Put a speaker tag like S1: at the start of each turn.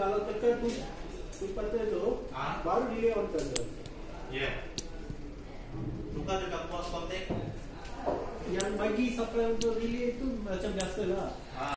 S1: kalau tekan push button tu, baru delay on turn tu.
S2: Ya. Tukar dekat pos kontak.
S1: Yang bagi supply untuk relay tu macam biasa lah.